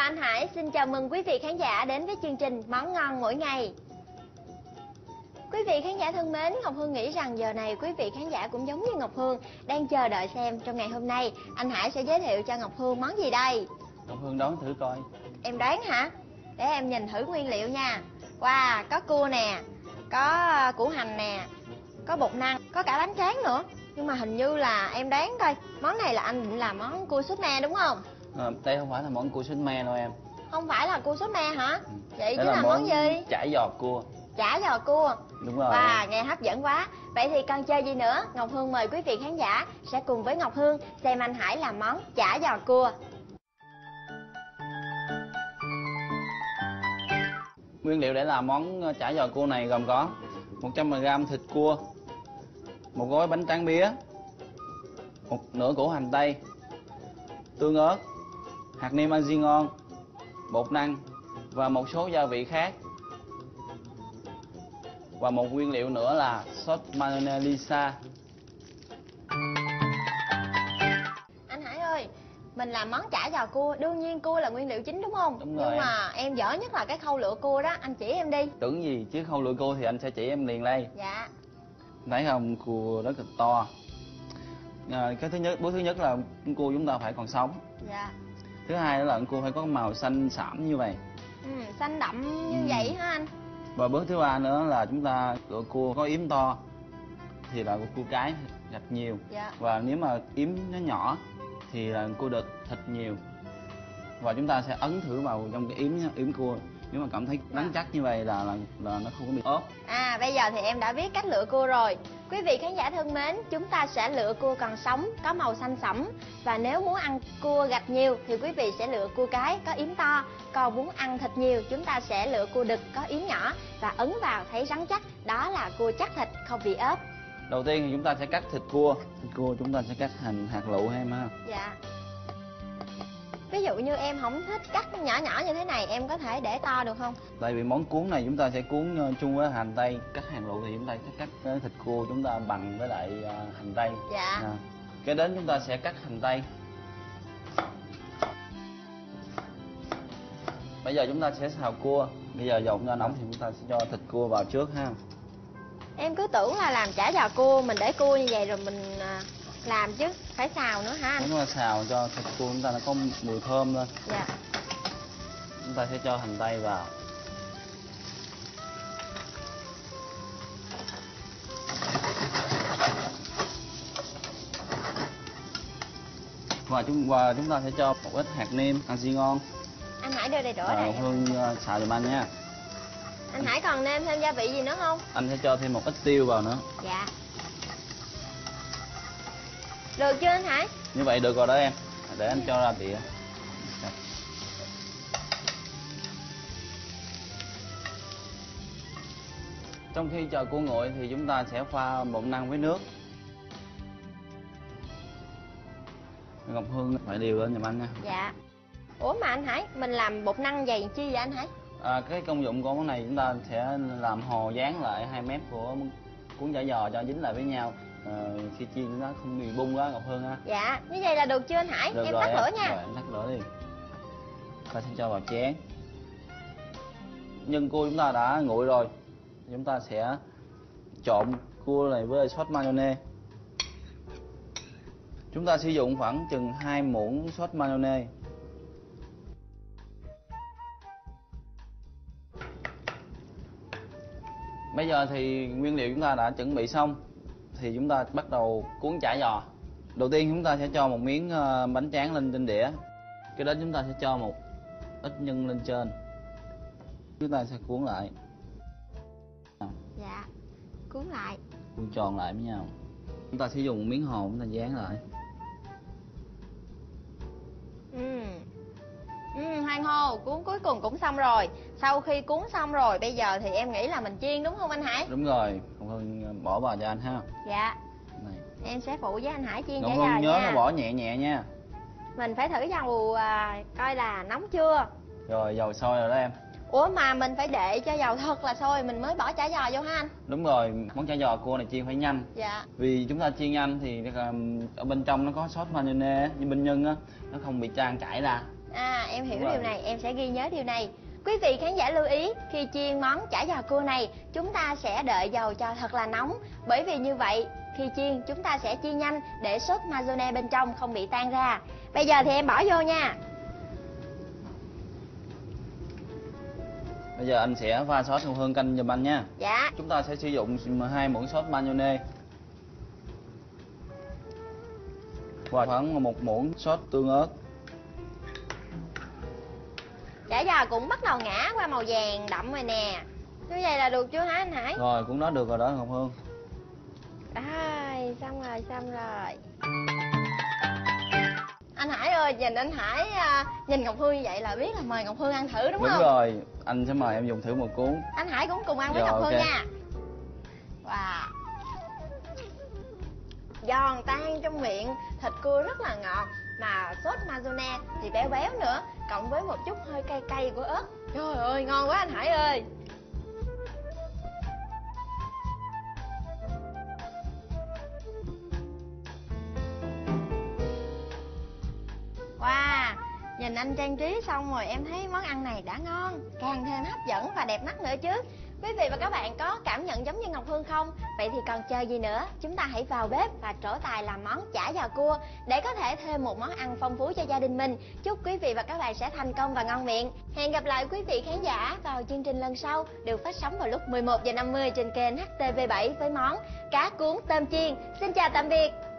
anh Hải xin chào mừng quý vị khán giả đến với chương trình Món ngon mỗi ngày. Quý vị khán giả thân mến, Ngọc Hương nghĩ rằng giờ này quý vị khán giả cũng giống như Ngọc Hương, đang chờ đợi xem trong ngày hôm nay anh Hải sẽ giới thiệu cho Ngọc Hương món gì đây. Ngọc Hương đoán thử coi. Em đoán hả? Để em nhìn thử nguyên liệu nha. Wow, có cua nè, có củ hành nè, có bột năng, có cả bánh tráng nữa. Nhưng mà hình như là em đoán coi, món này là anh định làm món cua sốt me đúng không? Đây không phải là món cua sốt me đâu em. Không phải là cua sốt me hả? Vậy Đây chứ là món gì? chả giò cua. Chả giò cua. Đúng rồi. Wow, nghe hấp dẫn quá. Vậy thì còn chơi gì nữa? Ngọc Hương mời quý vị khán giả sẽ cùng với Ngọc Hương xem anh Hải làm món chả giò cua. Nguyên liệu để làm món chả giò cua này gồm có 100g thịt cua, một gói bánh tráng bía, một nửa củ hành tây, tương ớt, hạt nêm ăn ngon, bột năng và một số gia vị khác. Và một nguyên liệu nữa là sốt mayonnaise Lisa. Anh Hải ơi, mình làm món chả giò cua, đương nhiên cua là nguyên liệu chính đúng không? Đúng rồi. Nhưng mà em dở nhất là cái khâu lựa cua đó, anh chỉ em đi. Tưởng gì chứ khâu lựa cua thì anh sẽ chỉ em liền đây. Dạ. Thấy không, cua rất là to. Cái thứ nhất, bước thứ nhất là cua chúng ta phải còn sống. Dạ. Thứ hai là cua phải có màu xanh sẫm như vậy. Xanh đậm như vậy hả anh? Và bước thứ ba nữa là chúng ta lựa cua có yếm to thì là cua cái gạch nhiều. Dạ. Và nếu mà yếm nó nhỏ thì là cua đực thịt nhiều. Và chúng ta sẽ ấn thử vào trong cái yếm cua. Nếu mà cảm thấy rắn chắc như vậy là nó không có bị ốp. Bây giờ thì em đã biết cách lựa cua rồi. Quý vị khán giả thân mến, chúng ta sẽ lựa cua còn sống, có màu xanh sẫm. Và nếu muốn ăn cua gạch nhiều thì quý vị sẽ lựa cua cái có yếm to. Còn muốn ăn thịt nhiều, chúng ta sẽ lựa cua đực có yếm nhỏ. Và ấn vào thấy rắn chắc, đó là cua chắc thịt, không bị ốp. Đầu tiên thì chúng ta sẽ cắt thịt cua. Thịt cua chúng ta sẽ cắt thành hạt lựu em ha. Dạ. Ví dụ như em không thích cắt nhỏ nhỏ như thế này, em có thể để to được không? Tại vì món cuốn này chúng ta sẽ cuốn chung với hành tây. Cắt hạt lựu thì chúng ta sẽ cắt cái thịt cua chúng ta bằng với lại hành tây. Dạ. Kế đến chúng ta sẽ cắt hành tây. Bây giờ chúng ta sẽ xào cua. Bây giờ dầu ra nóng thì chúng ta sẽ cho thịt cua vào trước ha. Em cứ tưởng là làm chả giò cua mình để cua như vậy rồi mình làm chứ, phải xào nữa hả anh? Đúng là xào cho thịt cua chúng ta nó có mùi thơm lên. Dạ. Chúng ta sẽ cho hành tây vào. Và chúng ta sẽ cho một ít hạt nêm ăn ngon. Anh Hải đưa đây đổ đây. Hương xào giùm anh nha. Anh Hải còn nêm thêm gia vị gì nữa không? Anh sẽ cho thêm một ít tiêu vào nữa. Dạ. Được chưa anh Hải? Như vậy được rồi đó em. Để anh cho ra đĩa. Trong khi chờ cua nguội thì chúng ta sẽ pha bột năng với nước. Ngọc Hương phải điều lên giùm anh nha. Dạ. Ủa mà anh Hải, mình làm bột năng dày chi vậy anh Hải? Cái công dụng của món này chúng ta sẽ làm hồ dán lại 2 mép của cuốn chả giò cho dính lại với nhau. Khi chiên nó không bị bung đó Ngọc Hương ha. Dạ, như vậy là được chưa anh Hải? Được em rồi, tắt lửa nha. Rồi em tắt lửa đi. Ta sẽ cho vào chén. Nhân cua chúng ta đã nguội rồi. Chúng ta sẽ trộn cua này với sốt mayonnaise. Chúng ta sử dụng khoảng chừng 2 muỗng sốt mayonnaise. Bây giờ thì nguyên liệu chúng ta đã chuẩn bị xong. Thì chúng ta bắt đầu cuốn chả giò. Đầu tiên chúng ta sẽ cho một miếng bánh tráng lên trên đĩa. Cái đó chúng ta sẽ cho một ít nhân lên trên. Chúng ta sẽ cuốn lại. Dạ. Cuốn lại. Cuốn tròn lại với nhau. Chúng ta sẽ dùng một miếng hồ chúng ta dán lại. Hoan hô, cuốn cuối cùng cũng xong rồi. Sau khi cuốn xong rồi, bây giờ thì em nghĩ là mình chiên đúng không anh Hải? Đúng rồi, Ngọc Hương bỏ vào cho anh ha. Dạ. Này. Em sẽ phụ với anh Hải chiên Ngọc chả Hương giò nhớ nha. là bỏ nhẹ nhẹ nha. Mình phải thử dầu coi là nóng chưa. Rồi dầu sôi rồi đó em. Ủa mà mình phải để cho dầu thật là sôi mình mới bỏ chả giò vô ha anh? Đúng rồi, món chả giò cua này chiên phải nhanh. Dạ. Vì chúng ta chiên nhanh thì ở bên trong nó có sốt mayonnaise như bên nhân á, nó không bị chan chảy ra. Em hiểu Đúng rồi. điều này, em sẽ ghi nhớ điều này. Quý vị khán giả lưu ý, khi chiên món chả giò cua này, chúng ta sẽ đợi dầu cho thật là nóng. Bởi vì như vậy, khi chiên chúng ta sẽ chiên nhanh để sốt mayonnaise bên trong không bị tan ra. Bây giờ thì em bỏ vô nha. Bây giờ anh sẽ pha sốt Ngọc Hương canh giùm anh nha. Dạ. Chúng ta sẽ sử dụng 2 muỗng sốt mayonnaise và khoảng 1 muỗng sốt tương ớt. Chả giò cũng bắt đầu ngã qua màu vàng đậm rồi nè. Như vậy là được chưa hả anh Hải? Rồi, cũng đó được rồi đó Ngọc Hương. Xong rồi. Anh Hải ơi, nhìn anh Hải nhìn Ngọc Hương như vậy là biết là mời Ngọc Hương ăn thử đúng không? Đúng rồi, anh sẽ mời em dùng thử một cuốn. Anh Hải cũng cùng ăn với Rồi, Ngọc Hương ok. nha. Wow. Giòn tan trong miệng, thịt cua rất là ngọt, mà sốt mayonnaise thì béo béo nữa, cộng với một chút hơi cay cay của ớt. Trời ơi, ngon quá anh Hải ơi. Wow, nhìn anh trang trí xong rồi em thấy món ăn này đã ngon, càng thêm hấp dẫn và đẹp mắt nữa chứ. Quý vị và các bạn có cảm nhận giống như Ngọc Hương không? Vậy thì còn chờ gì nữa? Chúng ta hãy vào bếp và trổ tài làm món chả giò cua để có thể thêm một món ăn phong phú cho gia đình mình. Chúc quý vị và các bạn sẽ thành công và ngon miệng. Hẹn gặp lại quý vị khán giả vào chương trình lần sau, được phát sóng vào lúc 11:50 trên kênh HTV7 với món cá cuốn tôm chiên. Xin chào tạm biệt.